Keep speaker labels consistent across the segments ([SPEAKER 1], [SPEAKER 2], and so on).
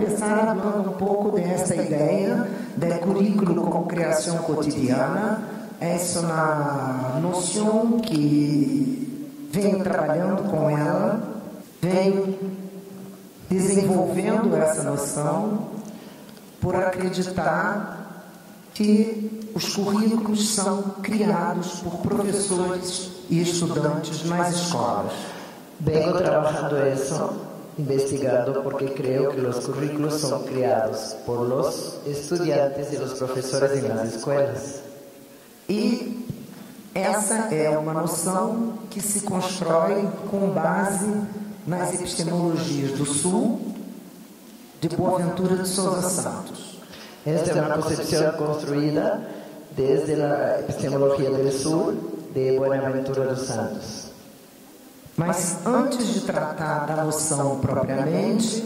[SPEAKER 1] empezar hablando un poco de esta idea del currículo como creación cotidiana. Es una noción que venho trabalhando com ela, venho desenvolvendo essa noção por acreditar que os currículos são criados por professores e estudantes nas escolas.
[SPEAKER 2] Vengo trabajando eso, investigando, porque creo que los currículos son creados por los estudiantes y los profesores en las escuelas.
[SPEAKER 1] E essa é uma noção que se constrói com base nas epistemologias do Sul, de Boaventura de Souza Santos.
[SPEAKER 2] Esta es una concepción construida desde la epistemología del sur de Buenaventura dos Santos.
[SPEAKER 1] Mas antes de tratar da noção propriamente,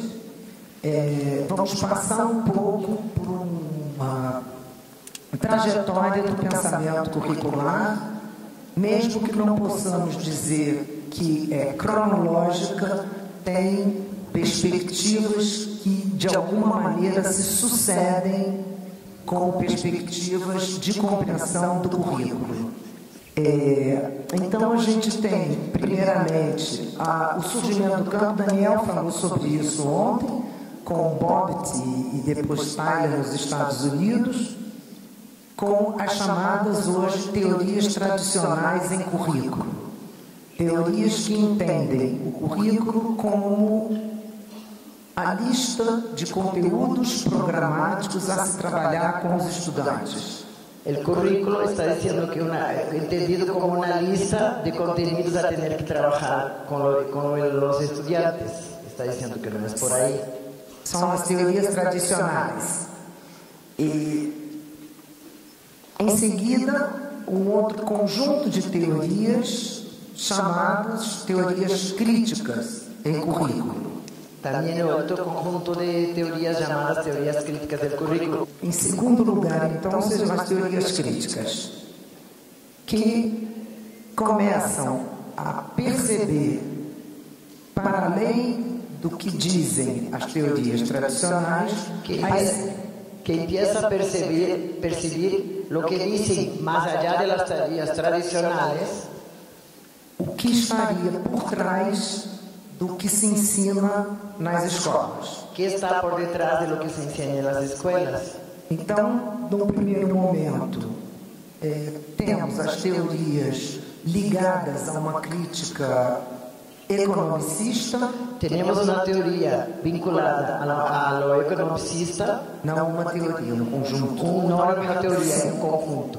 [SPEAKER 1] vamos passar um pouco por uma trajetória do pensamento curricular, mesmo que não possamos dizer que é cronológica, tem perspectivas que de alguma maneira se sucedem com perspectivas de compreensão do currículo. Então a gente tem, primeiramente, o surgimento do campo. Daniel falou sobre isso ontem, com Bobbitt e depois Tyler nos Estados Unidos, com as chamadas hoje teorias tradicionais em currículo. Teorias que entendem o currículo como a lista de conteúdos programáticos a se trabalhar com os estudantes.
[SPEAKER 2] El currículo está diciendo que entendido como una lista de contenidos a tener que trabajar con los estudiantes. Está diciendo que no es por ahí.
[SPEAKER 1] São as teorias tradicionais. E, em seguida, um outro conjunto de teorias chamadas teorias críticas em currículo.
[SPEAKER 2] También otro conjunto de teorías llamadas teorías críticas del currículo.
[SPEAKER 1] Em segundo lugar, então, sejam as teorias críticas, que começam a perceber, para além do que dizem as teorias tradicionais,
[SPEAKER 2] que empieza a percibir lo que dicen más allá de las teorías tradicionales,
[SPEAKER 1] o que estaria por trás do que se ensina nas escolas.
[SPEAKER 2] Que está por detrás de lo que se enseña en las escuelas.
[SPEAKER 1] Então, num primeiro momento, temos as teorias ligadas a uma crítica economicista.
[SPEAKER 2] Tenemos una teoría vinculada a lo economicista.
[SPEAKER 1] Não uma teoria, um conjunto.
[SPEAKER 2] Não é uma teoria, é um conjunto.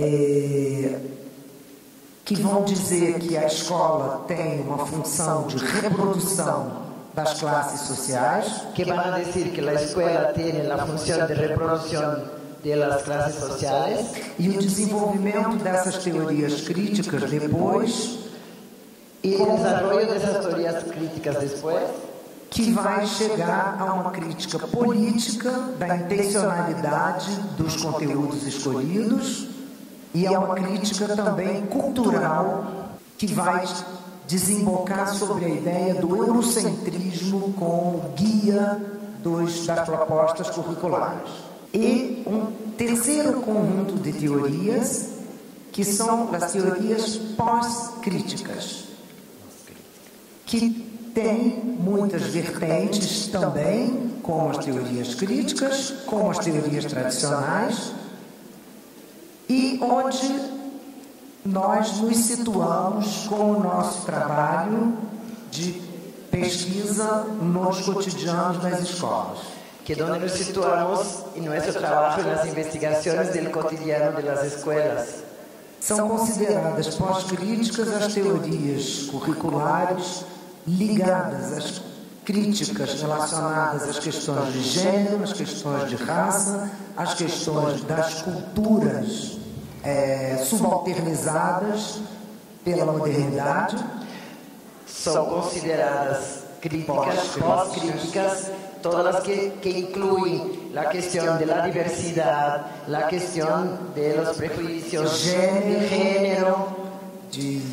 [SPEAKER 1] Que vão dizer que a escola tem uma função de reprodução das classes sociais.
[SPEAKER 2] Que van a decir que la escuela tiene la función de reproducción de las clases sociales.
[SPEAKER 1] E o desenvolvimento dessas teorias críticas depois,
[SPEAKER 2] e o desenvolvimento dessas teorias críticas depois,
[SPEAKER 1] que vai chegar a uma crítica política da intencionalidade dos conteúdos escolhidos e a uma crítica também cultural que vai desembocar sobre a ideia do eurocentrismo como guia das propostas curriculares. E um terceiro conjunto de teorias, que são as teorias pós-críticas, que tem muitas vertentes também, como as teorias críticas, como as teorias tradicionais, e onde nós nos situamos com o nosso trabalho de pesquisa nos cotidianos das escolas.
[SPEAKER 2] Que donde nos situamos en nuestro trabajo en las investigaciones del cotidiano de las escuelas.
[SPEAKER 1] São consideradas pós-críticas as teorias curriculares ligadas às críticas relacionadas às questões de gênero, às questões de raça, às questões das culturas subalternizadas pela modernidade.
[SPEAKER 2] São consideradas críticas, pós-críticas, todas las que incluyen la cuestión de la diversidad, la cuestión de los prejuicios de género,
[SPEAKER 1] de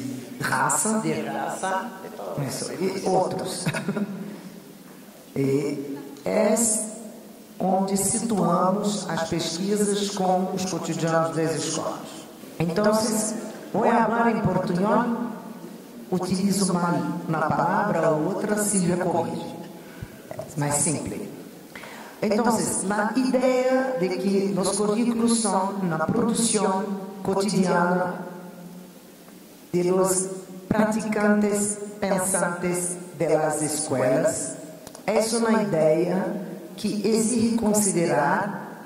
[SPEAKER 1] raça,
[SPEAKER 2] de todo.
[SPEAKER 1] Isso, e outros. é onde situamos as pesquisas com os cotidianos das escolas. Então, vou falar em portunhol, utilizo uma palavra ou outra, Silvia corrige. É mais simples. Então, a ideia de que os currículos são na produção cotidiana de los praticantes pensantes de las escuelas é uma ideia que exige considerar,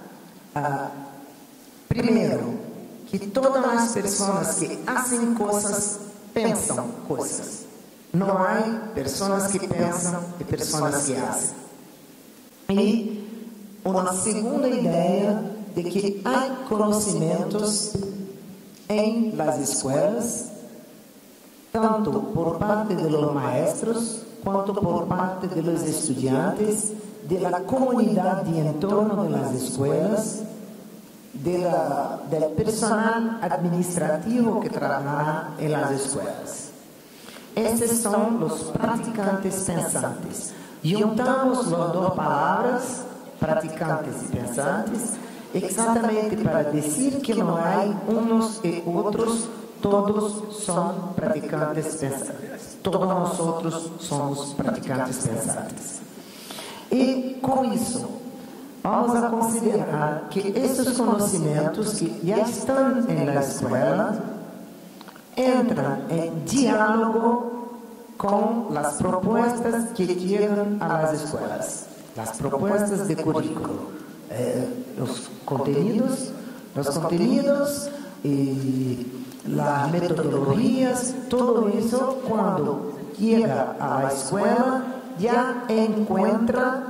[SPEAKER 1] primeiro, que todas as pessoas que fazem coisas pensam coisas. Não há pessoas que pensam e pessoas que fazem. E uma segunda ideia de que há conhecimentos em las escolas, tanto por parte de los maestros, quanto por parte de los estudiantes, de la comunidad de entorno de las escuelas, del personal administrativo que trabaja en las escuelas. Estos son los praticantes pensantes. Juntamos las dos palabras, praticantes y pensantes, exatamente para decir que no hay unos y otros, todos son praticantes pensantes. Todos nosotros somos praticantes pensantes. E com isso, vamos a considerar que esses conhecimentos que já estão na escola entram em diálogo com as propostas que chegam às escolas, as propostas de currículo, os conteúdos e as metodologias, tudo isso, quando chega à escola, já encontra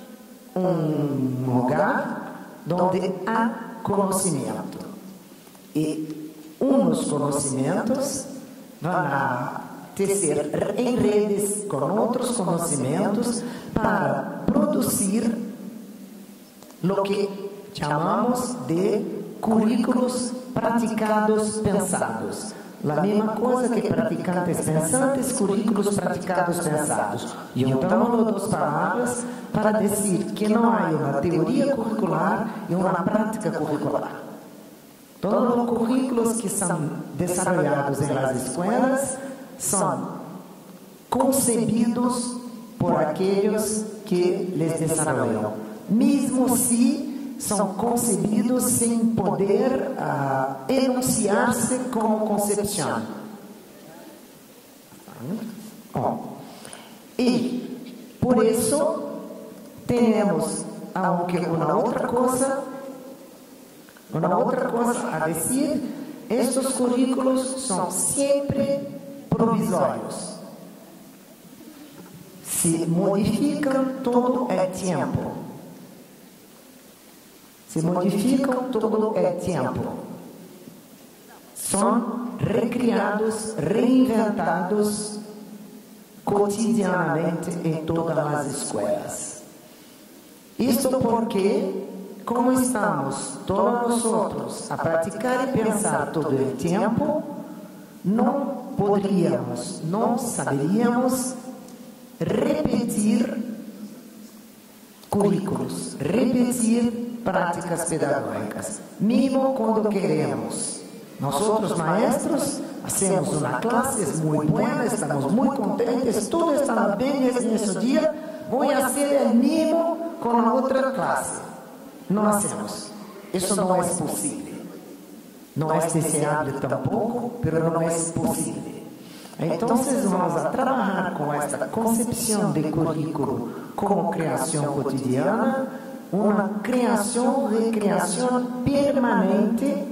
[SPEAKER 1] lugar onde há conhecimento. E uns conhecimentos vão a tecer em redes com outros conhecimentos para produzir o que chamamos de currículos praticados pensados. A mesma coisa que praticantes pensantes, currículos praticados pensados. Juntamos duas palavras para dizer que não há uma teoria curricular e uma prática curricular. Todos os currículos que são desenvolvidos nas escolas são concebidos por aqueles que les desenvolvem, mesmo se são concebidos sem poder enunciar-se como concepção. E, por isso, temos uma outra coisa a dizer: estes currículos são sempre provisórios. Se modificam todo o tempo. Se modificam todo o tempo. São recriados, reinventados cotidianamente em todas as escolas. Isto porque, como estamos todos nós a praticar e pensar todo o tempo, não poderíamos, não saberíamos repetir currículos, repetir práticas pedagógicas, mesmo quando queremos. Nós, maestros, hacemos uma classe muito boa, estamos muito contentes, tudo está bem nesse dia, vou fazer o mesmo com a outra classe. Não hacemos. Isso não é possível. Não é desejável tampouco, mas não é possível. Então, vamos a trabalhar com esta concepção de currículo como criação cotidiana, uma criação, recriação permanente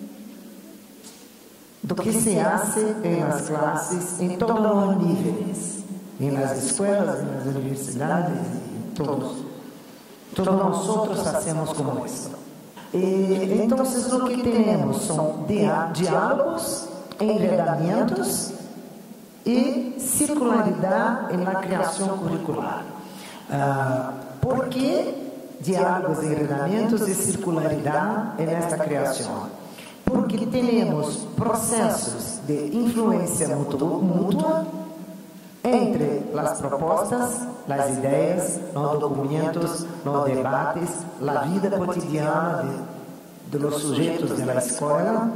[SPEAKER 1] do que se hace em las classes, em todos os níveis, em las escolas, nas universidades, todos nós hacemos como isso. Então, o que temos são diálogos, enredamentos e circularidade na criação curricular. Por que diálogos, enredamentos e circularidade nesta criação? Porque temos processos de influência mútua entre as propostas, as ideias, os documentos, os debates, a vida cotidiana de los sujeitos da escola,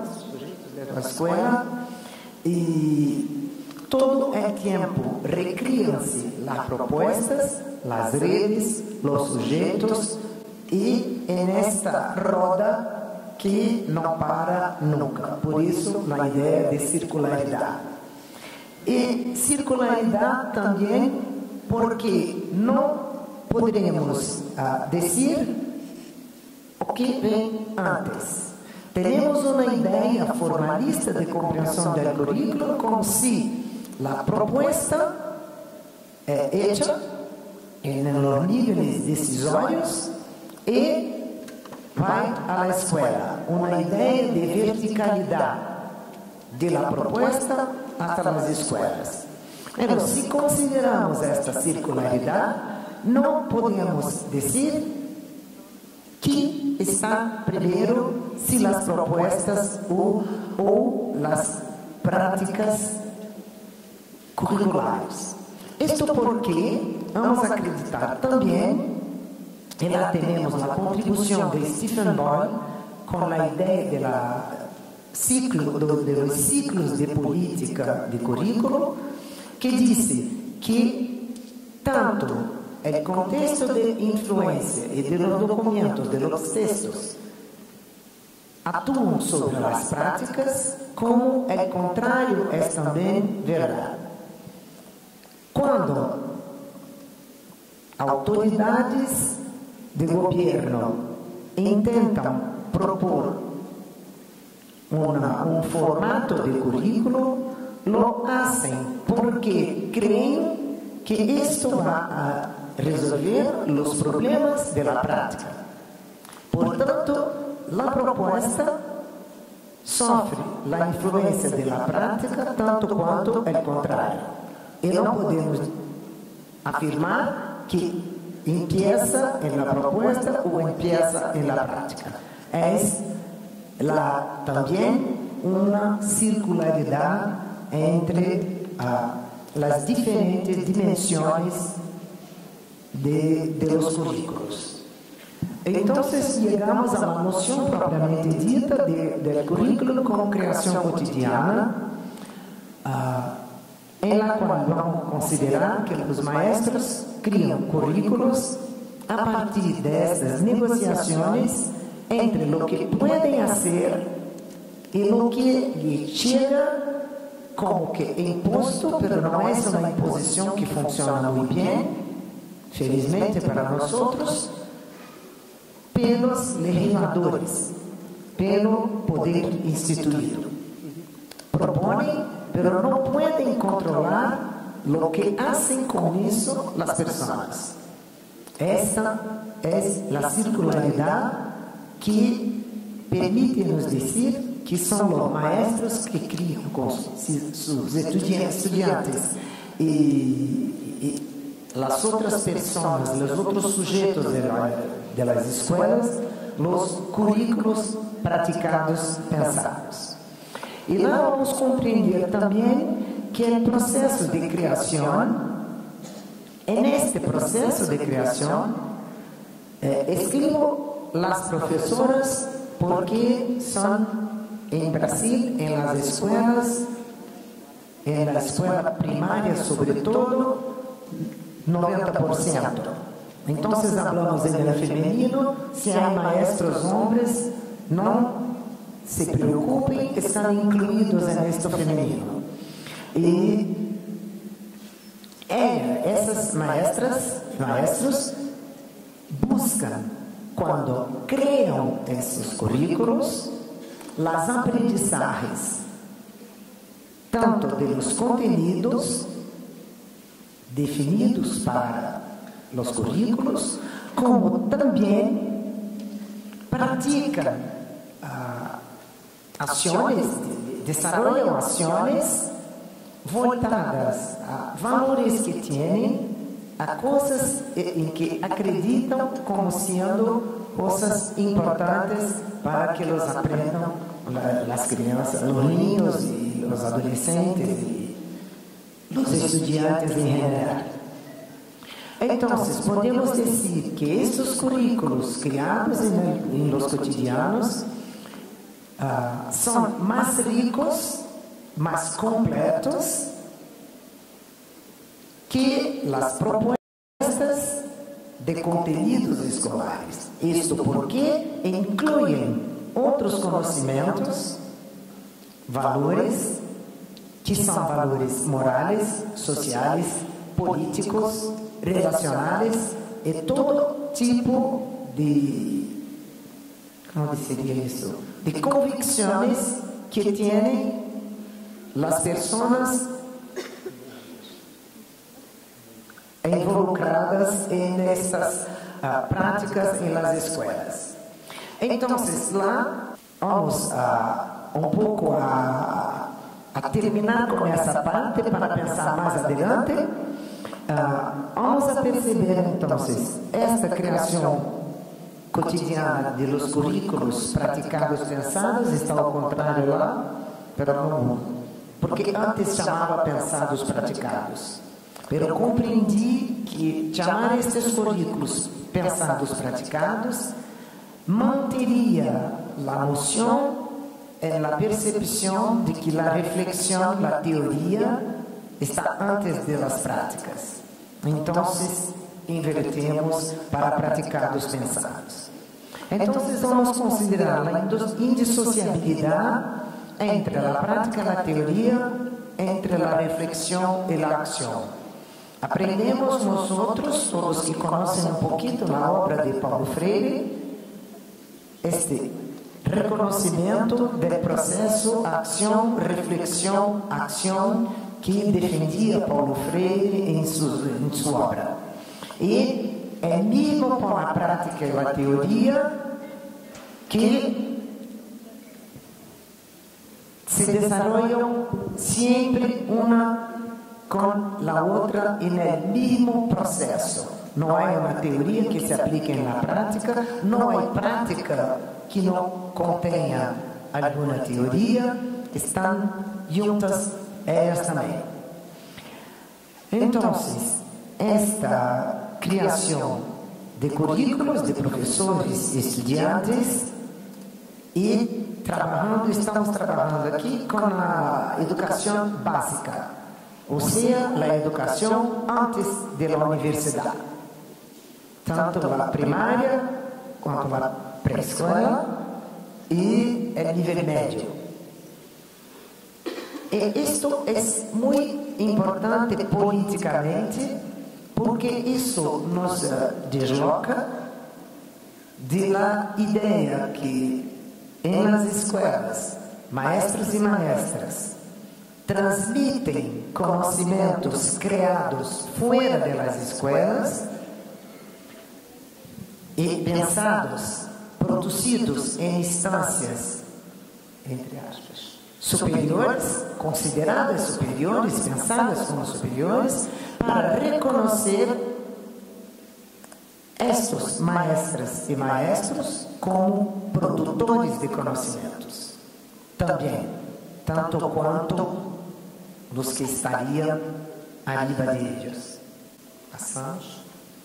[SPEAKER 1] e todo o tempo recrían-se as propostas, as redes, os sujeitos, e nesta roda que não para nunca. Por isso, a ideia de circularidade. E circularidade também porque não poderemos dizer o que vem antes. Temos uma ideia formalista de compreensão do currículo como se a proposta é hecha nos níveis decisórios e vai à escola. Uma ideia de verticalidade da proposta até as escolas. Então, se consideramos esta circularidade, não podemos dizer que está primeiro se as propostas ou as práticas curriculares. Isto porque vamos acreditar também, e lá temos a contribuição de Stephen Boyle com a ideia dos ciclos de política de currículo, que disse que tanto o contexto de influência e de los documentos, de los textos, atuam sobre as práticas, como o contrário é também verdade. Quando autoridades de governo intentam propor um formato de currículo, lo hacen porque creem que isto vai a resolver os problemas da prática. Portanto, a proposta sofre a influência da prática tanto quanto o contrário. E não podemos afirmar que empieza na proposta ou empieza na prática. É também uma circularidade entre as diferentes dimensões de los currículos. Então, chegamos a uma noção propriamente dita do currículo como criação cotidiana, em la qual vamos considerar que os maestros criam currículos a partir destas negociações entre o que podem fazer e o que lhe chega como que imposto, mas não é uma imposição que funciona muito bem, felizmente para nós, pelos legisladores, pelo poder instituído. Propõem, mas não podem controlar o que fazem com isso as pessoas. Esta é a circularidade que permite-nos dizer que são os maestros que criam com seus estudantes e as outras pessoas, os outros sujeitos das escolas, os currículos praticados, pensados. E lá vamos compreender também que o processo de criação, neste processo de criação, escrevo as professoras porque são em Brasil, em las escolas, em la escola primária, sobretudo, 90%. Então, falamos em feminino, se há maestros homens, não se preocupem, estão incluídos neste feminino. E essas maestros buscam, quando criam esses currículos, as aprendizagens, tanto dos conteúdos definidos para os currículos, como também praticam ações, desarrollam ações voltadas a valores que têm, a coisas em que acreditam como sendo coisas importantes para que los aprendam as crianças, os niños e os adolescentes e los estudiantes en general. Entonces, podemos decir que estos currículos creados en los cotidianos son más ricos, más completos que las propuestas de contenidos escolares. Esto porque incluyen otros conocimientos, valores, que son valores morales, sociales, políticos, relacionales y todo tipo de, ¿cómo diría eso?, de convicciones que tienen las personas involucradas en estas prácticas en las escuelas. Entonces, vamos un poco a terminar con esa parte para pensar más adelante. Vamos a perceber entonces esta creación cotidiana de los currículos praticados pensados, está ao contrário lá, pero não, porque antes chamava pensados praticados. Pero compreendi que chamar estes currículos pensados praticados manteria a noção en la percepción de que la reflexión, la teoría, está antes de las prácticas. Entonces, invertemos para praticados pensados. Entonces, vamos a considerar la indisociabilidad entre la práctica y la teoría, entre la reflexión y la acción. Aprendemos nosotros, todos que conocen un poquito la obra de Paulo Freire, reconocimiento del proceso acción, reflexión, acción que defendía Paulo Freire en su obra. Y el mismo con la práctica y la teoría que se desarrollan siempre una con la otra en el mismo proceso. No hay una teoría que se aplique en la práctica, no hay práctica que no contenha alguma teoria, estão juntas ellas também. Então, esta criação de currículos de professores e estudantes e estamos trabalhando aqui com a educação básica, ou seja, a educação antes da universidade, tanto a primária quanto a pré-escola y el nivel medio. Esto es muy importante políticamente porque eso nos desloca de la idea que en las escuelas maestros y maestras transmiten conocimientos creados fuera de las escuelas y pensados, produzidos em instâncias, entre aspas, superiores, consideradas superiores, pensadas como superiores, para reconhecer estes maestras e maestros como produtores de conhecimentos. Também, tanto quanto os que estariam arriba de ellos. Passamos.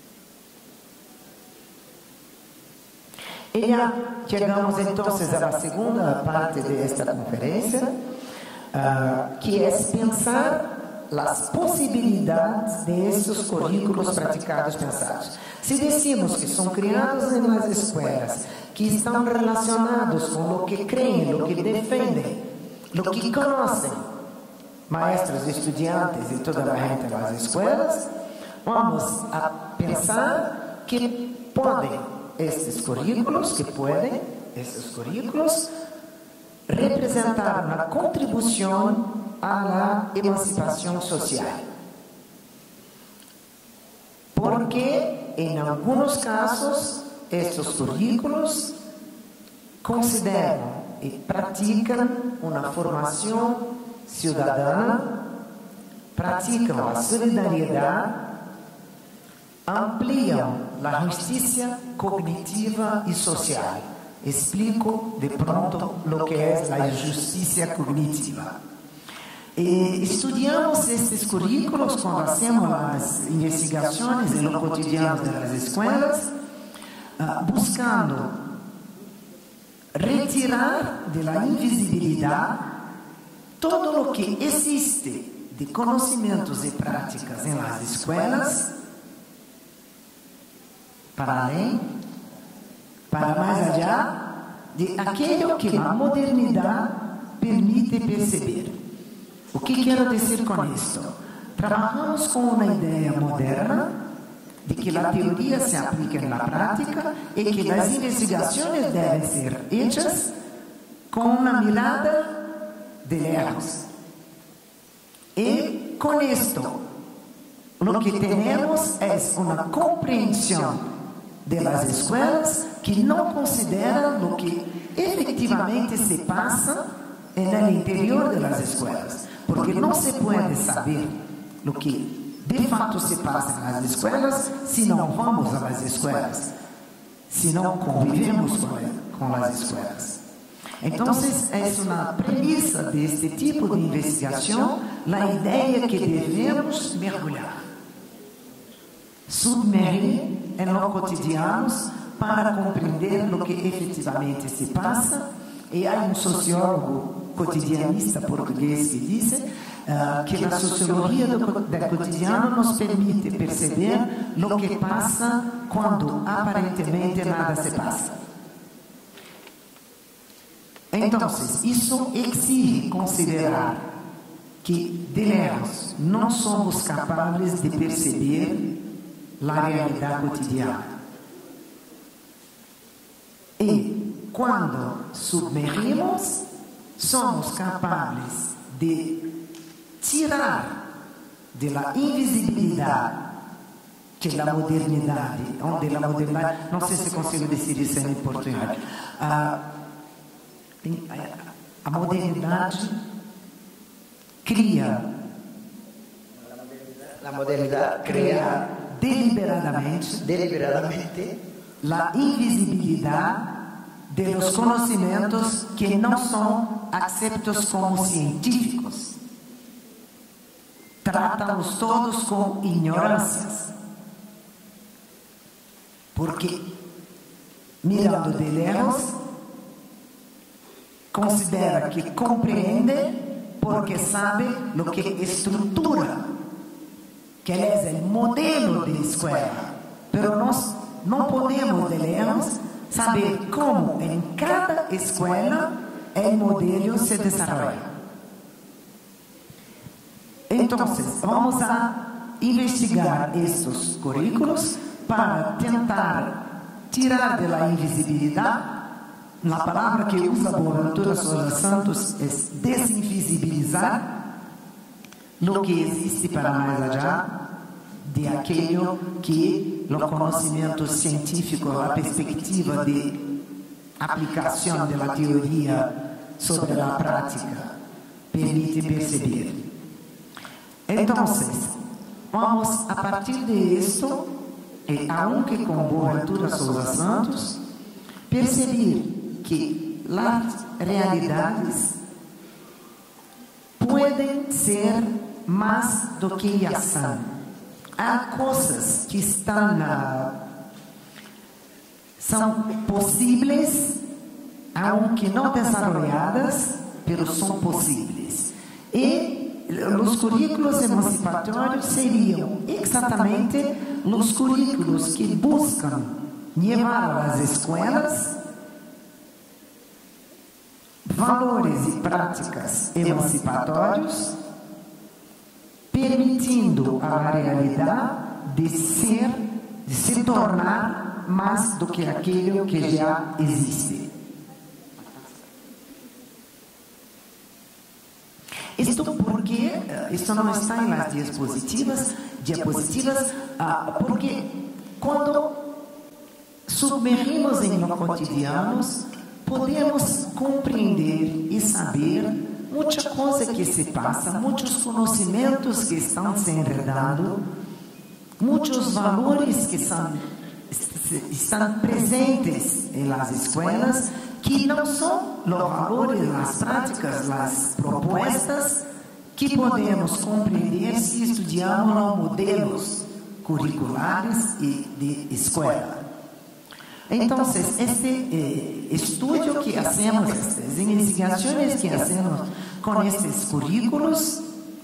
[SPEAKER 1] E já chegamos então à segunda parte desta conferência, que é pensar as possibilidades desses currículos praticados pensados. Se decimos que são criados nas escolas, que estão relacionados com o que creem, o que defendem, o que conhecem, maestros, estudantes e toda a gente nas escolas, vamos a pensar que podem esses currículos representar uma contribuição à emancipação social. Porque, em alguns casos, estes currículos consideram e praticam uma formação cidadã, praticam a solidariedade, ampliam a justiça cognitiva e social. Explico de pronto o que é a justiça cognitiva. Estudiamos estes currículos quando hacemos as investigações no cotidiano das escolas, buscando retirar da invisibilidade todo o que existe de conhecimentos e práticas nas escolas, para além, para mais allá de aquilo que a modernidade permite perceber. O que quero dizer com isto? Trabalhamos com uma ideia moderna de que a teoria se aplica na prática e que as investigações devem ser hechas com uma mirada de lejos. E com isto, o que temos é uma compreensão das escolas que não considera o que efetivamente se passa no interior das escolas. Porque não se pode saber o que de fato se passa nas escolas se não vamos às escolas, se não convivemos com as escolas. Então, é uma premissa deste tipo de investigação, a ideia que devemos mergulhar, submergir no cotidianos para compreender o que efetivamente se passa. E há sociólogo cotidianista português que diz que a sociologia do cotidiano nos permite perceber o que passa quando aparentemente nada se passa. Então, isso exige considerar que, de lejos, não somos capazes de perceber a realidade cotidiana. E, quando submergimos, somos capazes de tirar da invisibilidade que a modernidade, onde a modernidade, não sei se consigo dizer isso em português, a modernidade cria deliberadamente a invisibilidade de los conhecimentos que não são aceitos como científicos. Trata-los todos com ignorâncias. Porque, mirando de lejos, considera que compreende porque sabe o que estrutura, que é o modelo de escola. Pero nós não podemos de lejos saber como em cada escola o modelo se desenvolve. Então, vamos a investigar estes currículos para tentar tirar da invisibilidade. A palavra que usa Boaventura Sousa Santos é desinvisibilizar o que existe para mais allá de aquilo que o conhecimento científico, a perspectiva de aplicação da teoria sobre a prática permite perceber. Então, vamos a partir de isto, e aunque com Boaventura Sousa Santos, perceber que as realidades podem ser mais do que já são. Há coisas que são possíveis, aunque não desenvolvidas, mas são possíveis. E os currículos emancipatórios seriam exatamente os currículos que buscam levar às escolas valores e práticas emancipatórios, permitindo à realidade de se tornar mais do que aquilo que já existe. Isto porque isto não está nas diapositivas, porque quando submergimos em no cotidianos, podemos compreender e saber muita coisa que se passa, muitos conhecimentos que estão se enredando, muitos valores que estão presentes nas escolas, que não são os valores, as práticas, as propostas que podemos compreender se estudiamos los modelos curriculares y de escuela. Entonces, este estudio que hacemos, estas investigaciones que hacemos con estos currículos,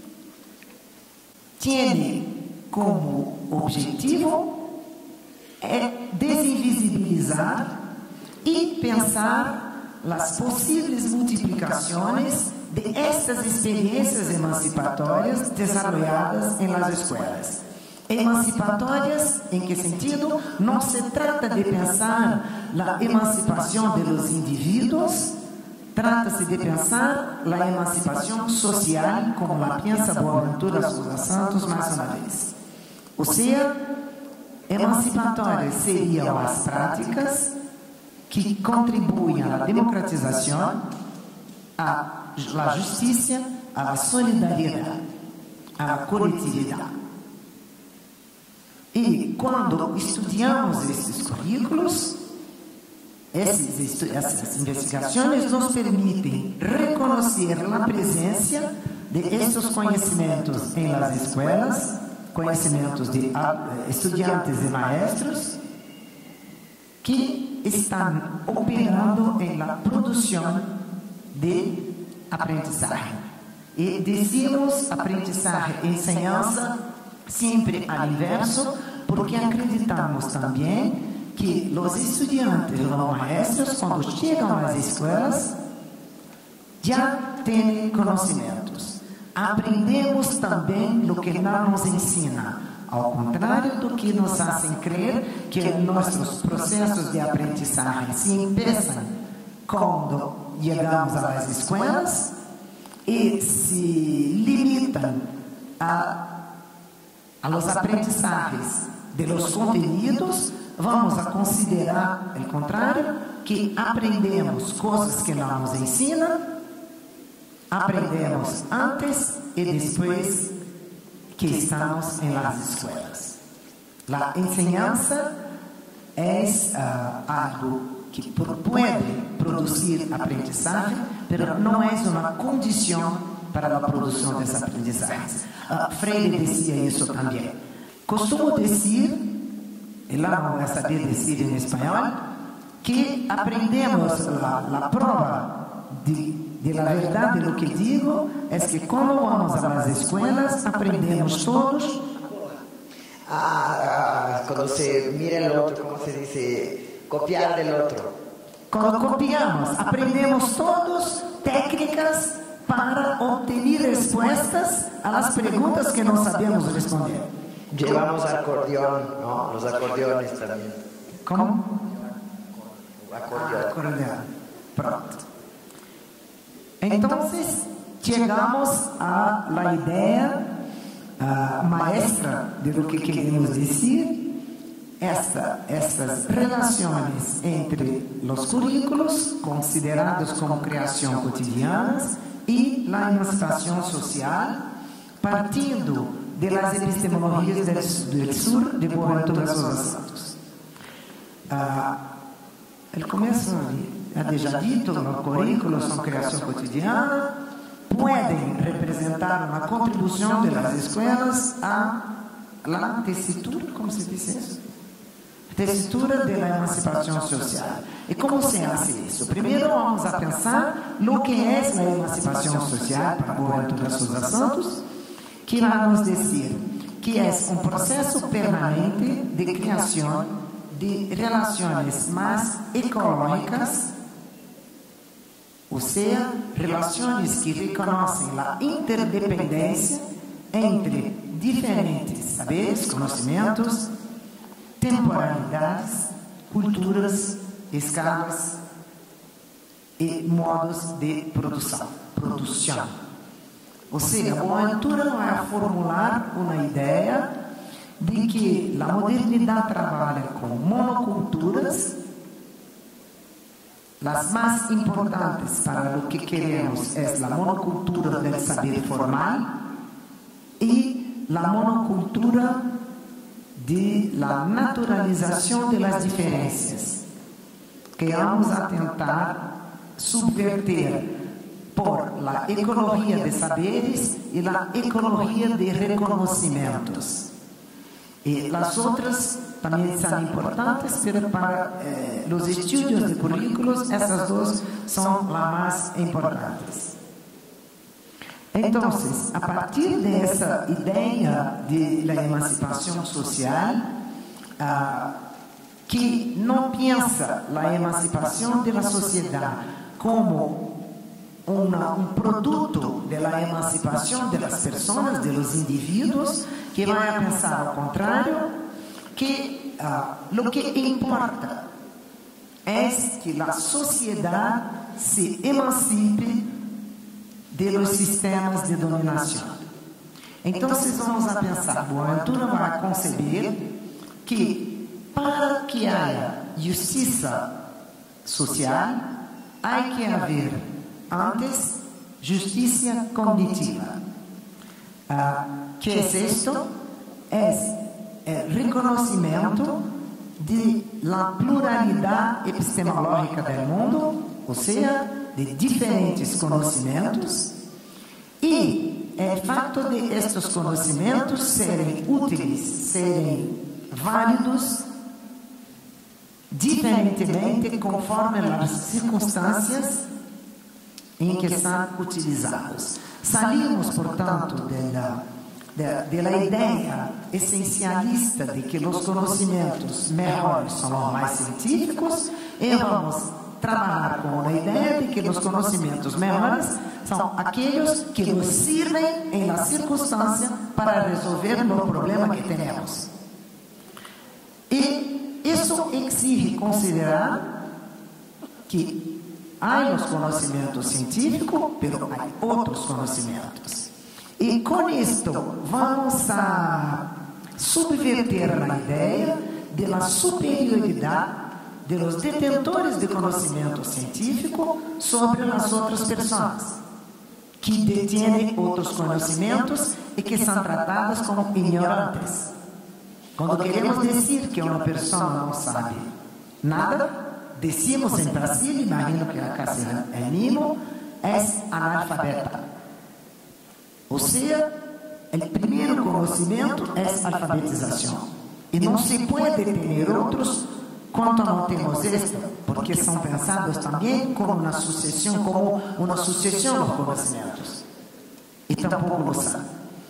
[SPEAKER 1] tiene como objetivo desinvisibilizar y pensar las posibles multiplicaciones de estas experiencias emancipatorias desarrolladas en las escuelas. Emancipatorias, ¿en qué sentido? No se trata de pensar la emancipación de los individuos, trata-se de pensar la emancipación social, como la piensa Boaventura Sousa Santos más una vez. O sea, emancipatorias serían las prácticas que contribuyen a la democratización, a la justicia, a la solidaridad, a la colectividad. E quando estudamos esses currículos, essas investigações nos permitem reconhecer a presença de esses conhecimentos em las escolas, conhecimentos de estudantes e maestros, que estão operando em la produção de aprendizagem. E decimos aprendizagem e enseñança sempre al inverso, porque acreditamos também que os estudantes, os maestros, quando chegam às escolas, já têm conhecimentos. Aprendemos também o que não nos ensina, ao contrário do que nos fazem crer que nossos processos de aprendizagem se empiezam quando chegamos às escolas e se limitam a los aprendizajes de los contenidos, vamos a considerar o contrário, que aprendemos coisas que não nos ensinam, aprendemos antes e depois que estamos em las escolas. La enseñanza es algo que puede producir aprendizaje, pero no es una condición para la producción de esas aprendizajes. Freire decía eso también. Costumo decir, él no va a saber decir en español, que aprendemos la prueba de la verdad de lo que digo, es que cuando vamos a las escuelas aprendemos todos.
[SPEAKER 2] Cuando se mira el otro, ¿cómo se dice? Copiar del otro.
[SPEAKER 1] Cuando copiamos, aprendemos todos técnicas para obtener respuestas a las preguntas que no sabemos responder.
[SPEAKER 2] Llevamos acordeón, ¿no? Los acordeones también.
[SPEAKER 1] ¿Cómo?
[SPEAKER 2] Acordeón.
[SPEAKER 1] Pronto. Entonces, llegamos a la idea maestra de lo que queremos decir, estas relaciones entre los currículos considerados como creación cotidianas y la emancipación social, partindo de las epistemologías del sur de Boaventura Sousa Santos. El comienzo ha dito, los currículos son creación cotidiana, pueden representar una contribución de las escuelas a la tesitura, ¿cómo se dice eso? Tesitura de la emancipación social. ¿Y cómo se hace eso? Primero vamos a pensar lo que es la emancipación social para Boaventura Sousa Santos, que va a nos decir que es un proceso permanente de creación de relaciones más ecológicas, o sea, relaciones que reconocen la interdependencia entre diferentes saberes, conocimientos, temporalidades, culturas, escalas y modos de producción. O sea, Boaventura va a formular una idea de que la modernidad trabaja con monoculturas. Las más importantes para lo que queremos es la monocultura del saber formal y la monocultura de la naturalización de las diferencias, que vamos a tentar subverter por por la ecología de saberes y la ecología de reconocimientos. Y las otras también son importantes, pero para los estudios de currículos, esas dos son las más importantes. Entonces, a partir de esa idea de la emancipación social, que no piensa la emancipación de la sociedad como un producto de la emancipación de las personas, de los individuos, que van a pensar al contrario, que lo que importa es que la sociedad se emancipe de los sistemas de dominación. Entonces vamos a pensar, Boaventura va a concebir que para que haya justicia social, hay que haber antes justicia cognitiva. ¿Qué es esto? Es el reconocimiento de la pluralidad epistemológica del mundo, o sea, de diferentes conhecimentos, e o fato de estes conhecimentos serem úteis, serem válidos, diferentemente conforme as circunstâncias em que são utilizados. Salimos, portanto, da ideia essencialista de que os conhecimentos melhores são os mais científicos e vamos trabalhar com a ideia de que os conhecimentos melhores são aqueles que nos sirvem em la circunstância para resolver o problema que temos. E isso exige considerar que há os conhecimentos científicos, mas há outros conhecimentos. E com isto vamos a subverter a ideia da superioridade de los detentores de conhecimento científico sobre as outras pessoas que detêm outros conhecimentos e que são tratadas como ignorantes. Quando queremos dizer que uma pessoa não sabe nada, decimos em Brasil, imagino que acá será el mismo, é analfabeta. Ou seja, o primeiro conhecimento é alfabetização. E não se pode ter outros quando não temos esto, porque são pensados também como uma sucessão dos conhecimentos. E tampouco lo são.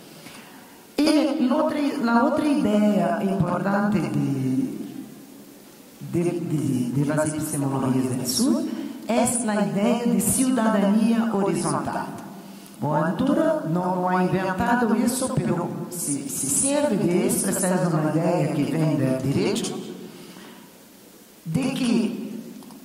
[SPEAKER 1] E a outra ideia importante de las epistemologias do Sul é a ideia de cidadania horizontal. Boaventura não ha inventado isso, mas se serve de isso, essa é uma ideia que vem do direito, de que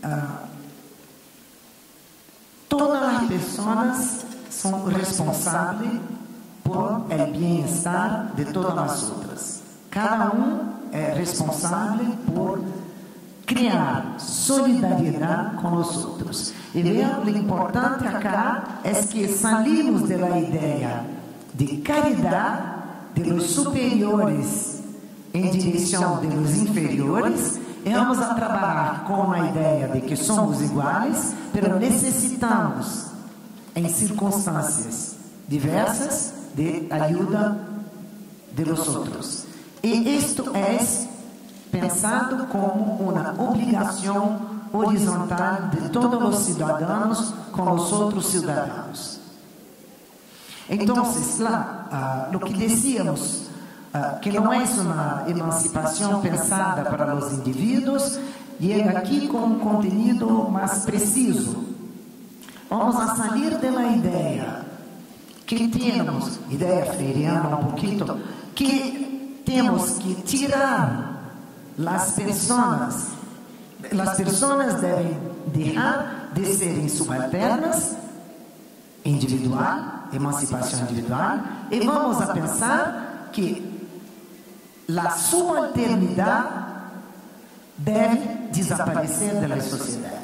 [SPEAKER 1] todas as pessoas são responsáveis por o bem-estar de todas as outras. Cada é responsável por criar solidariedade com os outros. E vean, o importante acá é que salimos da ideia de caridade de los superiores em direção de los inferiores. E vamos a trabalhar com a ideia de que somos iguais, mas necessitamos, em circunstâncias diversas, de ajuda de los outros. E isto é pensado como uma obrigação horizontal de todos os cidadãos com os outros cidadãos. Então, lá, o que dizíamos, que não é uma emancipação pensada para os indivíduos, chega aqui com um conteúdo mais preciso. Vamos a sair da ideia que temos, ideia freiriana um pouquinho, que temos que tirar as pessoas devem deixar de serem subalternas, individual, emancipação individual, e vamos a pensar que a subalternidade deve desaparecer das sociedades.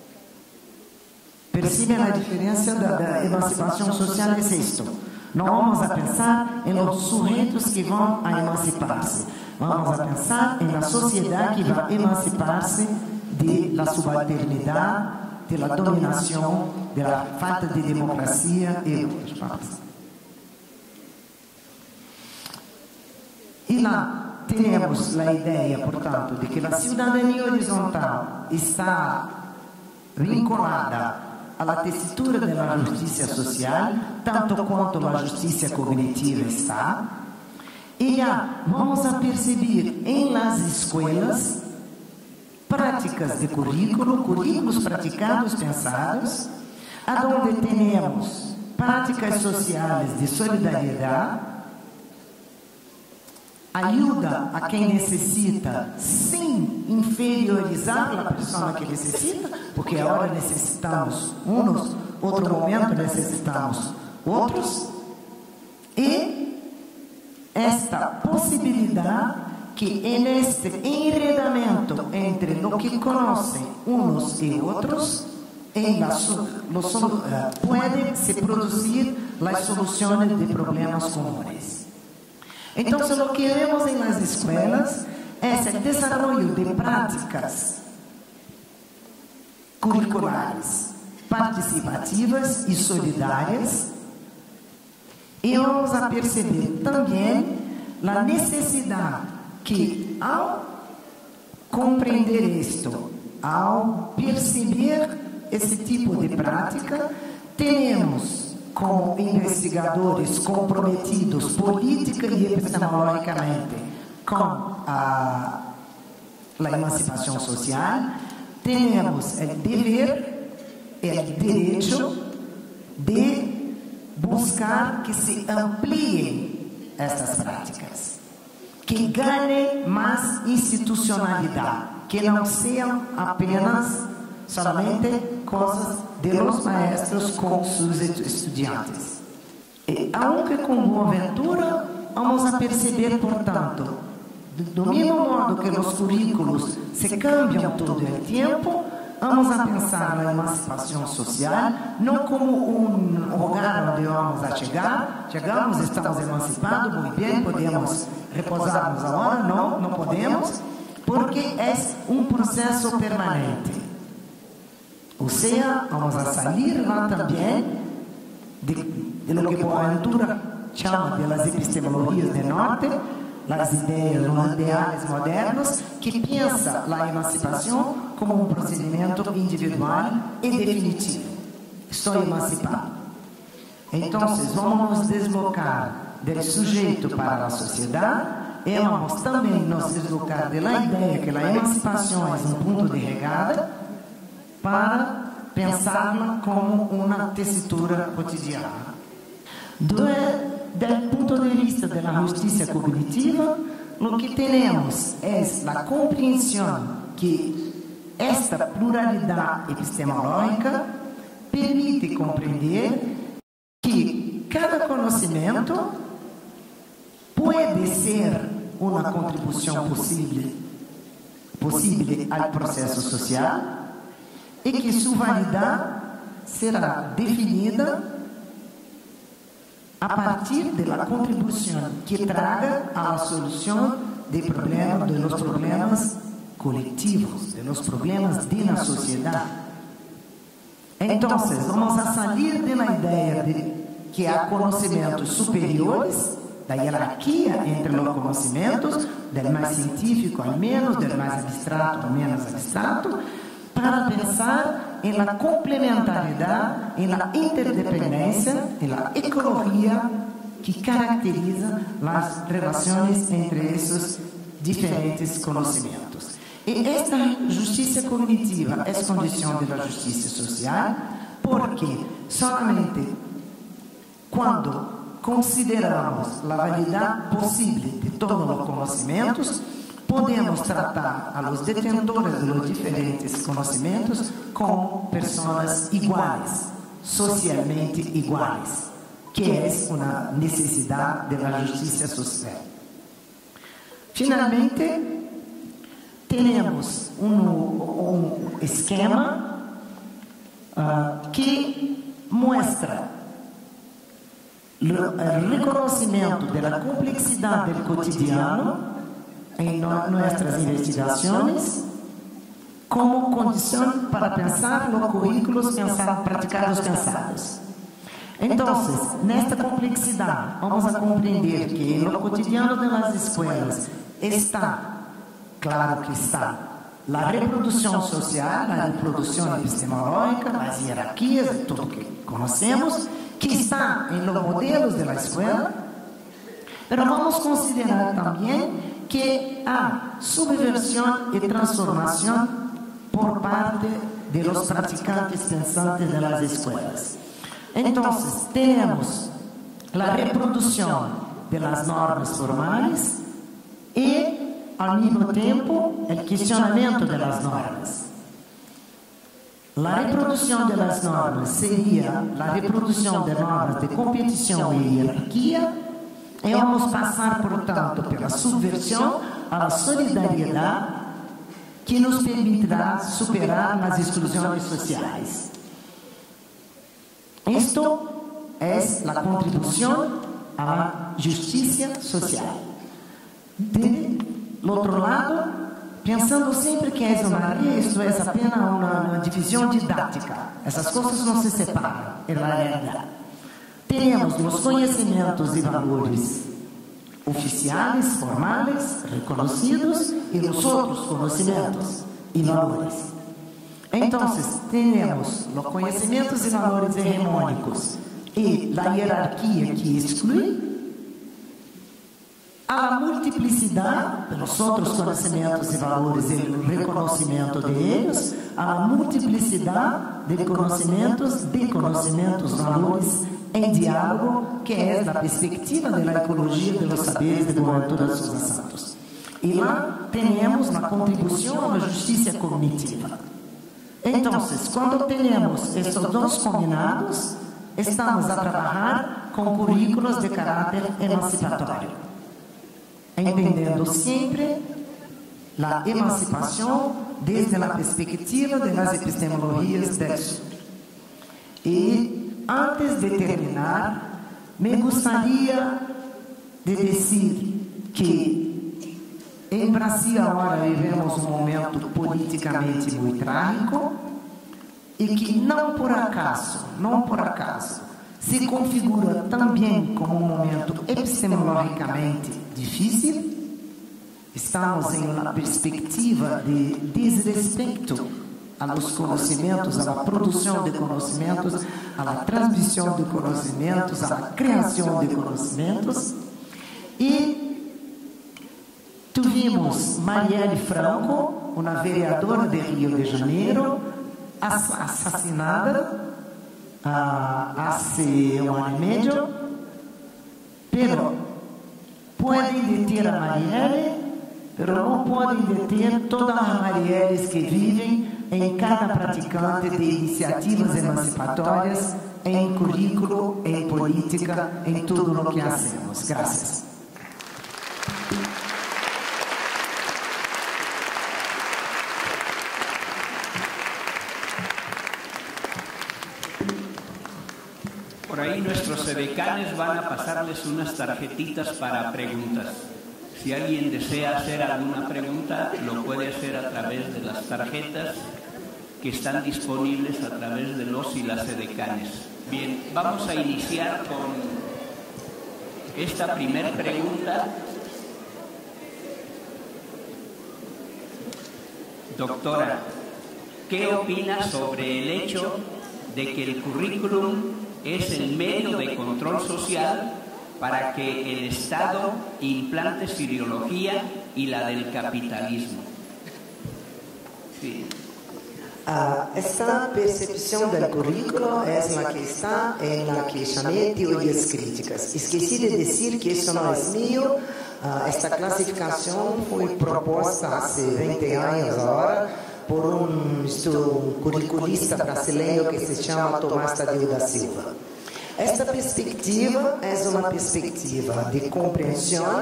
[SPEAKER 1] Percebem a diferença da emancipação social? É isto. Não vamos a pensar em los sujeitos que vão a emancipar-se. Vamos a pensar em la sociedade que vai emancipar-se de la subalternidade de la dominación, de la falta de democracia y otras partes. Y tenemos la idea, por tanto, de que la ciudadanía horizontal está vinculada a la tesitura de la justicia social, tanto cuanto la justicia cognitiva está. Y ya vamos a percibir en las escuelas prácticas de currículos praticados, pensados, a donde tenemos prácticas sociales de solidariedad, ayuda a quem necessita sem inferiorizar a pessoa que necessita, porque agora necessitamos uns, outro momento necessitamos outros, e esta possibilidade que neste enredamento entre o que conhecem uns e outros, pode se produzir as soluções de problemas comuns. Entonces, lo que vemos en las escuelas es el desarrollo de prácticas curriculares, participativas y solidarias. Y vamos a percibir también la necesidad que, al comprender esto, al percibir ese tipo de práctica, tenemos como investigadores comprometidos política y epistemológicamente con la emancipación social, tenemos el deber, el derecho de buscar que se amplíen estas prácticas, que ganen más institucionalidad, que no sean apenas solamente cosas de los maestros con sus estudiantes. Aunque con Boaventura, vamos a perceber, por tanto, do mesmo modo que os currículos se cambiam todo o tempo, vamos a pensar na emancipação social não como lugar onde vamos a chegar, chegamos, estamos emancipados, muito bem, podemos repousarmos agora, não podemos, porque é processo permanente. Ou seja, vamos a sair lá também de lo que Boaventura chama de las epistemologias del norte, las ideias ideales modernos, que pensa a emancipação como procedimento individual e definitivo. Estou emancipado. Então, vamos nos deslocar do sujeito para a sociedade e vamos também nos deslocar da ideia que a emancipação é ponto de regada para pensá-la como uma tessitura cotidiana. Do ponto de vista da justiça cognitiva, o que temos é a compreensão que esta pluralidade epistemológica permite compreender que cada conhecimento pode ser uma contribuição possível ao processo social e que sua validade será definida a partir da contribuição que traga a solução de los problemas coletivos, de los problemas de la sociedade. Então, vamos a sair da ideia de que há conhecimentos superiores, da hierarquia entre os conhecimentos, do mais científico ao menos, do mais abstrato ao menos abstrato, para pensar em la complementaridade, em la interdependência, em la ecologia que caracteriza as relações entre esses diferentes conhecimentos. E esta justiça cognitiva é condição da justiça social, porque somente quando consideramos a validade possível de todos os conhecimentos, podemos tratar a los detentores de los diferentes conhecimentos como pessoas iguais, socialmente iguais, que é uma necessidade da justiça social. Finalmente, temos esquema que mostra o reconhecimento da complexidade do cotidiano em nossas investigações como condição para pensar nos currículos praticados pensados. Então, nesta complexidade, vamos a compreender que no cotidiano das escolas está, claro que está, a reprodução social, a reprodução epistemológica, as hierarquias, tudo que conhecemos, que está em los modelos da escola, mas vamos considerar também que há subversão e transformação por parte de los praticantes pensantes de las escuelas. Entonces, tenemos la reproducción de las normas formales y, al mismo tiempo, el cuestionamiento de las normas. La reproducción de las normas sería la reproducción de normas de competición y jerarquía, y vamos a pasar, por tanto, por la subversión a la solidaridad que nos permitirá superar las exclusiones sociales. Esto es la contribución a la justicia social. Del otro lado, pensando siempre que es una área, esto es apenas una división didáctica. Esas cosas no se separan en la realidad. Tenemos los conocimientos y valores oficiales, formales, reconocidos, y los otros conocimientos y valores. Entonces, tenemos los conocimientos y valores hegemónicos y la jerarquía que excluye, a la multiplicidad de los otros conocimientos y valores y el reconocimiento de ellos, a la multiplicidad de conocimientos, valores en diálogo, que es la perspectiva de la ecología de los saberes de Boaventura de Sousa Santos. Y lá tenemos la contribución a la justicia cognitiva. Entonces, cuando tenemos estos dos combinados, estamos a trabajar con currículos de carácter emancipatorio, entendiendo siempre la emancipación desde la perspectiva de las epistemologías del sur. Y antes de terminar, me gustaría de decir que em Brasil agora vivemos um momento politicamente muito trágico e que não por acaso, se configura também como um momento epistemologicamente difícil. Estamos em uma perspectiva de desrespeito a los conhecimentos, a la produção de conhecimentos, a la transmissão de conhecimentos, a la criação de conhecimentos. E tuvimos Marielle Franco, uma vereadora de Rio de Janeiro, assassinada há um ano e meio, pero podem deter a Marielle, pero não podem deter todas as Marielles que vivem em cada praticante de iniciativas emancipatórias, em currículo, em política, em tudo o que hacemos. Graças.
[SPEAKER 3] Por ahí nuestros edecanes van a pasarles unas tarjetitas para preguntas. Si alguien desea hacer alguna pregunta, lo puede hacer a través de las tarjetas que están disponibles a través de los y las edecanes. Bien, vamos a iniciar con esta primera pregunta. Doctora, ¿qué opina sobre el hecho de que el currículum es el medio de control social para que el Estado implante su ideología y la del capitalismo? Sí.
[SPEAKER 2] Esta percepção do currículo é a que está em la que chamei teorias críticas. Esqueci de dizer que isso não é meu. Esta classificação foi proposta há 20 anos agora por um curriculista brasileiro que se chama Tomás Tadeu da Silva. Esta perspectiva é uma perspectiva de compreensão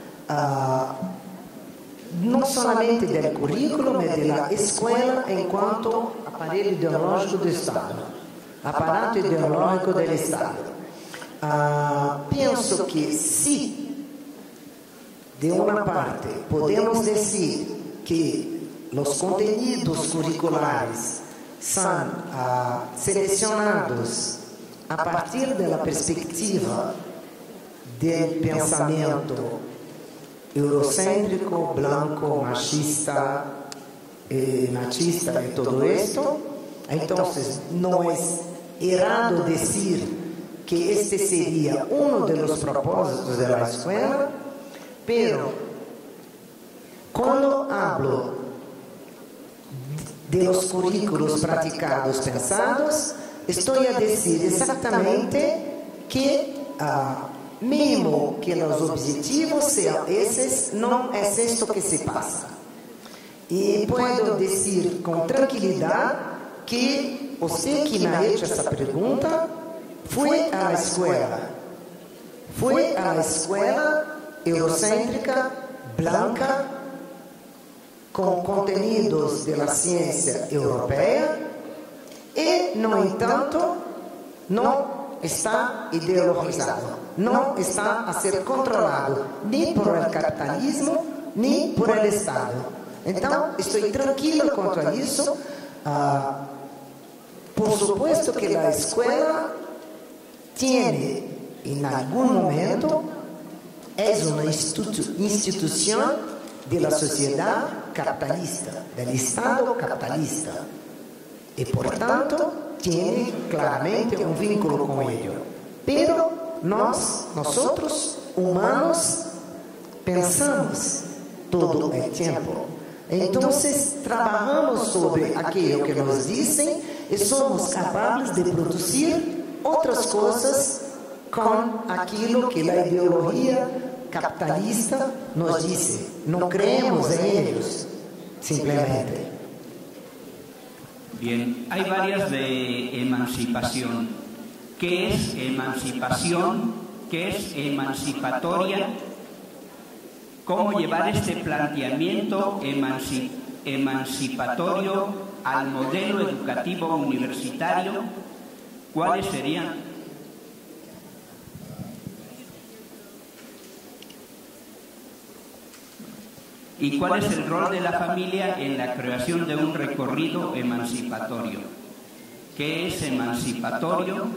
[SPEAKER 2] não somente do currículo, mas da escola enquanto aparelho ideológico do Estado, aparato ideológico do Estado. Penso que se, de uma parte, podemos dizer que
[SPEAKER 1] os contenidos curriculares são selecionados a partir da perspectiva do pensamento eurocêntrico, branco, machista, machista e todo isso, então não é errado dizer que este seria um dos propósitos da escola, pero quando hablo de los currículos praticados pensados, estou a dizer exatamente que mesmo que os objetivos sejam esses, não é isto que se passa. E posso dizer com tranquilidade que você que me ha hecho essa pergunta foi à escola. Foi à escola eurocêntrica, branca, com contenidos da ciência europeia e, no entanto, não está ideologizado, não está a ser controlado nem por el capitalismo, nem por el Estado. Então, estou tranquilo quanto a isso. Por supuesto que a escola tem, em algum momento, é uma instituição da sociedade capitalista, do Estado capitalista. E, portanto, tem claramente um vínculo com ele. Pero nós, humanos, pensamos todo o tempo. Então, trabalhamos sobre aquilo que nos dizem e somos capazes de produzir outras coisas com aquilo que a ideologia capitalista nos diz. Não creemos em eles, simplesmente.
[SPEAKER 3] Bien, hay varias de emancipación. ¿Qué es emancipación? ¿Qué es emancipatoria? ¿Cómo llevar este planteamiento emancipatorio al modelo educativo universitario? ¿Cuáles serían? ¿Y cuál es el rol de la familia en la creación de un recorrido emancipatorio? ¿Qué es emancipatorio?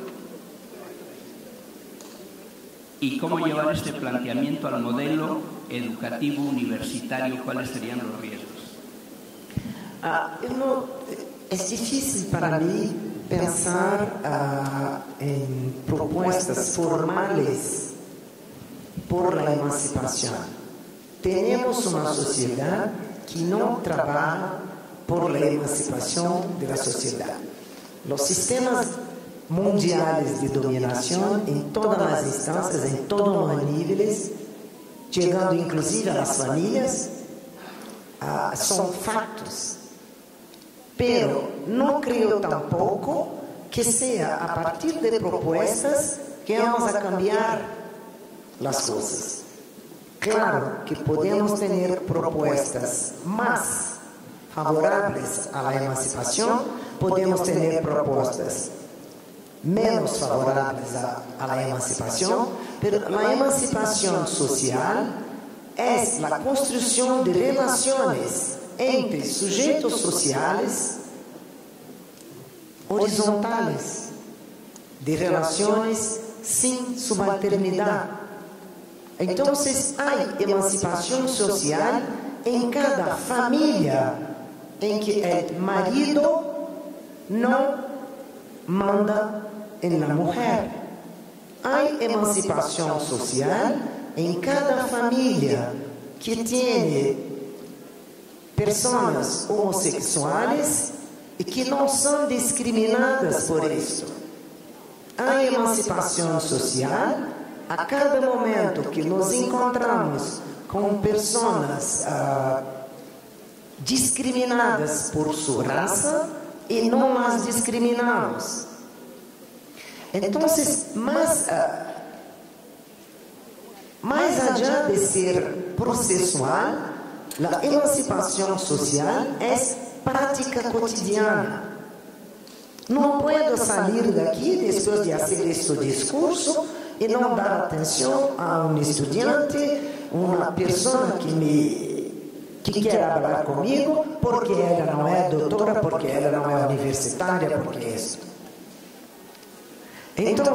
[SPEAKER 3] ¿Y cómo llevar este planteamiento al modelo educativo universitario? ¿Cuáles serían los riesgos?
[SPEAKER 1] Es difícil para mí pensar en propuestas formales por la emancipación. Tenemos una sociedad que no trabaja por la emancipación de la sociedad. Los sistemas mundiales de dominación en todas las instancias, en todos los niveles, llegando inclusive a las familias, son factos. Pero no creo tampoco que sea a partir de propuestas que vamos a cambiar las cosas. Claro que podemos tener propuestas más favorables a la emancipación, podemos tener propuestas menos favorables a la emancipación, pero la emancipación social es la construcción de relaciones entre sujetos sociales horizontales, de relaciones sin subalternidad. Entonces hay emancipación social en cada familia en que el marido no manda en la mujer. Hay emancipación social en cada familia que tiene personas homosexuales y que no son discriminadas por esto. Hay emancipación social a cada momento que nos encontramos com pessoas discriminadas por sua raça e não as discriminamos. Então, mais allá de ser processual, a emancipação social é prática cotidiana. Não posso sair daqui depois de fazer este discurso e não dar atenção a um estudante, uma pessoa que que quer falar comigo porque ela não é doutora, porque ela não é universitária, porque é isso. Então,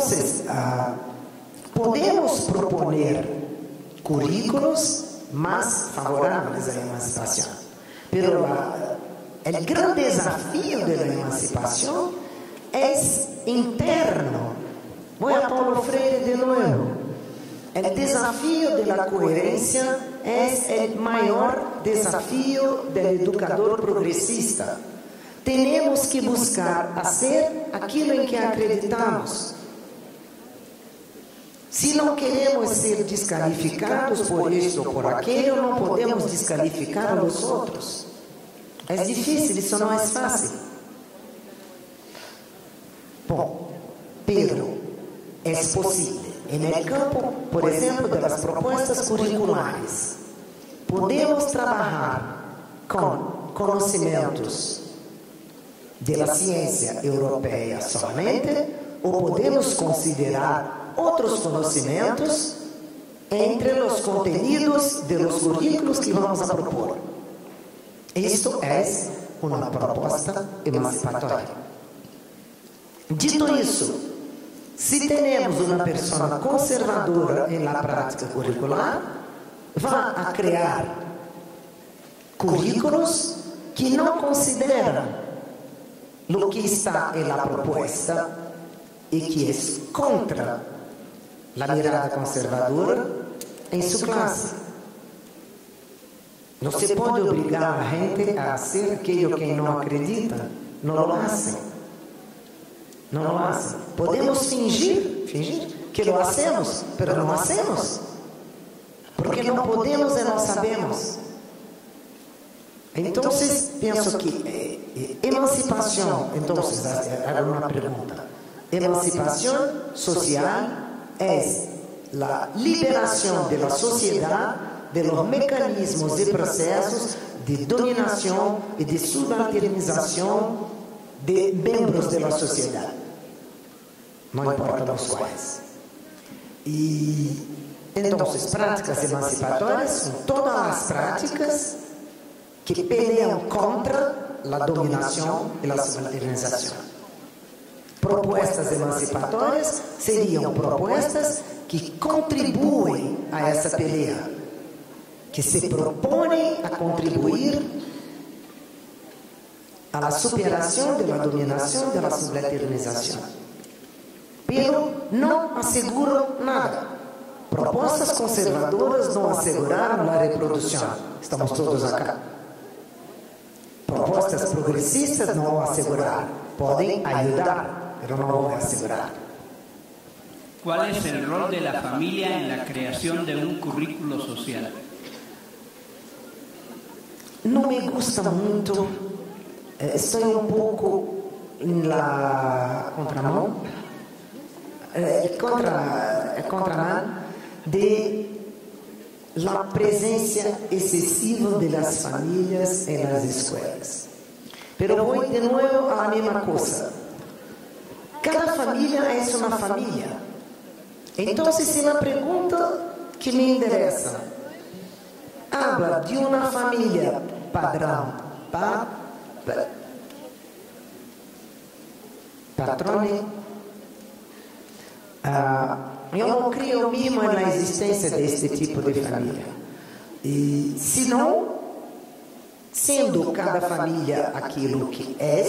[SPEAKER 1] podemos proponer currículos mais favoráveis à emancipação. Mas o grande desafio da emancipação é interno. Vou a Paulo Freire de novo. O desafio da coerência é o maior desafio do educador progressista. Temos que buscar fazer aquilo em que acreditamos. Se não queremos ser descalificados por isso ou por aquilo, não podemos descalificar os outros. É difícil, isso não é fácil. Bom, Pedro, é possível. No campo, por exemplo, das propostas curriculares, podemos trabalhar com conhecimentos da ciência europeia somente, ou podemos considerar outros conhecimentos entre os conteúdos dos currículos que vamos a propor. Isto é uma proposta emancipatória. Dito isso, se temos uma pessoa conservadora na prática curricular, vai a criar currículos que não consideram o que está na proposta e que é contra a mirada conservadora em sua classe. Não se pode obrigar a gente a ser aquilo que não acredita, não lo hacen. Não lo hacen. Podemos fingir que lo hacemos, mas não hacemos. Porque não podemos e não sabemos. Então, penso que emancipação, então, hago uma pergunta. Emancipação social é a liberação da sociedade de los mecanismos e processos de dominação e de subalternização de membros da sociedade, não importa os quais. E então, práticas emancipatórias são todas as práticas que peleam contra a dominação e a subalternização. Propostas emancipatórias seriam propostas que contribuem a essa pelea, que se propõem a contribuir à superação da dominação e da subalternização. Pero não asseguram nada. Propostas conservadoras não asseguraram a reprodução. Estamos todos acá. Propostas progressistas não asseguraram. Podem ajudar, mas não vão assegurar.
[SPEAKER 3] ¿Cuál es el rol de la familia en la creación de un currículo social?
[SPEAKER 1] Não me gusta muito, estou um pouco na contramão, contramão de la presença excessiva das famílias nas escolas. Pero vou de novo à mesma coisa. Cada família é uma família. Então, se uma pergunta que me interessa habla de uma família padrão, patrone, eu não creio mesmo na existência deste tipo de família. E, se não, sendo cada família aquilo que é,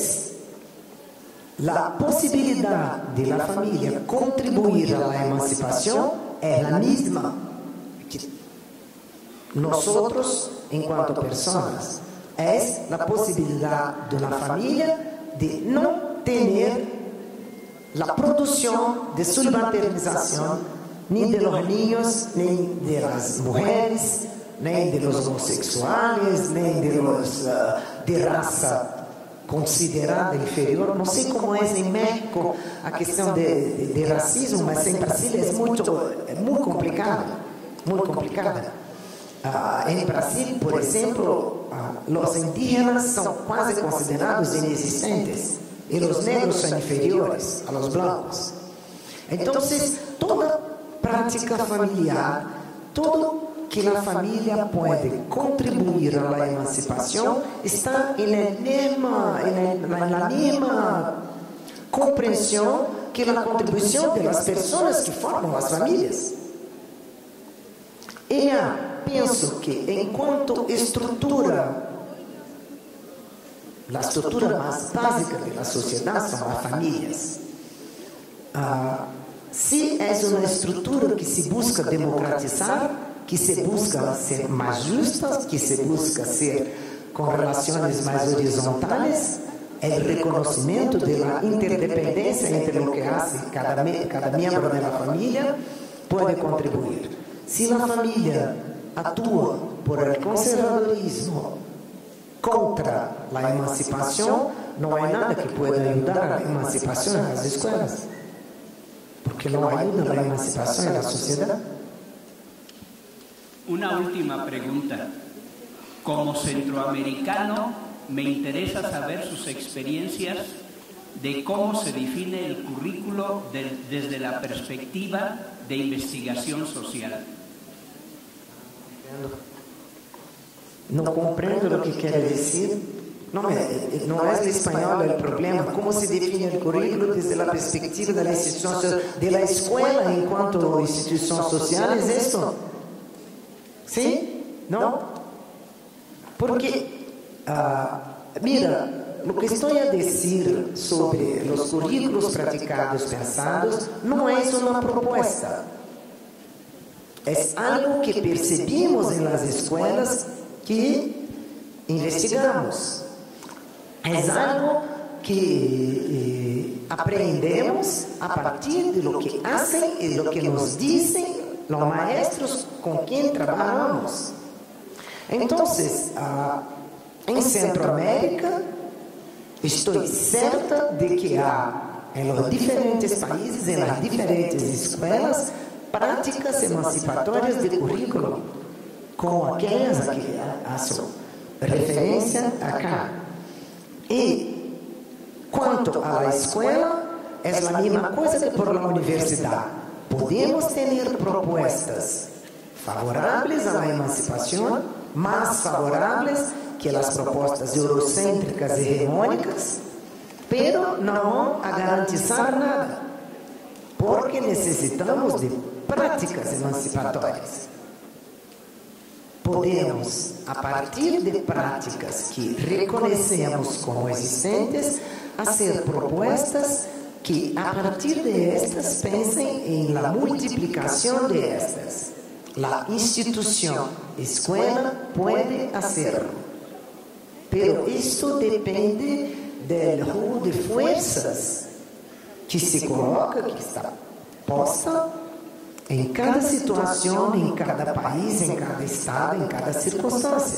[SPEAKER 1] a possibilidade da família contribuir à emancipação é a mesma que nós, enquanto pessoas, é a possibilidade de uma família de não ter a produção de subalternização nem de los niños, nem de las mulheres, nem de los homossexuais, nem de los de raça considerada inferior. Não sei como é em México a questão de racismo, mas em Brasil é muito complicada, muito complicada. Em Brasil, por exemplo, os indígenas são quase considerados inexistentes e os negros são inferiores a los blancos. Então, toda prática familiar, todo que la familia puede contribuir a la emancipación está en la misma comprensión que la contribución de las personas que forman las familias. Pienso que en cuanto estructura, la estructura más básica de la sociedad son las familias. Si es una estructura que se busca democratizar, que se busca ser más justa, que se busca ser con relaciones más horizontales, el reconocimiento de la interdependencia entre lo que hace cada miembro de la familia puede contribuir. Si la familia actúa por el conservadurismo contra la emancipación, no hay nada que pueda ayudar a la emancipación en las escuelas, porque no ayuda a la emancipación en la sociedad.
[SPEAKER 3] Una última pregunta. Como centroamericano, me interesa saber sus experiencias de cómo se define el currículo desde la perspectiva de investigación social.
[SPEAKER 1] No comprendo lo que quiere decir. No es el español el problema. ¿Cómo se define el currículo desde la perspectiva de la institución de la escuela en cuanto a institución social? ¿Es esto? ¿Sí? ¿No? Porque, mira, lo que estoy a decir sobre los currículos practicados, pensados, no es una propuesta. Es algo que percibimos en las escuelas que investigamos. Es algo que aprendemos a partir de lo que hacen y lo que nos dicen los maestros con quien trabajamos. Entonces, en Centroamérica, estoy cierta de que en los diferentes países, en las diferentes escuelas, prácticas emancipatorias de currículo, como aquellas a que hago referencia acá. Y cuanto a la escuela, es la misma cosa que por la universidad. Podemos tener propuestas favorables a la emancipación, más favorables que las propuestas eurocéntricas y hegemónicas, pero no a garantizar nada, porque necesitamos de prácticas emancipatorias. Podemos, a partir de prácticas que reconocemos como existentes, hacer propuestas que a partir de estas piensen en la multiplicación de estas. La institución escuela puede hacerlo, pero esto depende del juego de fuerzas que se coloca, que está posta en cada situación, en cada país, en cada estado, en cada circunstancia.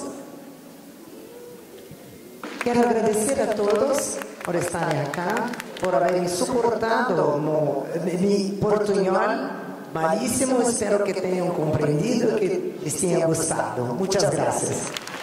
[SPEAKER 1] Quero agradecer a todos por estarem acá, por haberem suportado mi portuñol malíssimo. Espero que tenham compreendido, que les tenha gostado. Muchas gracias.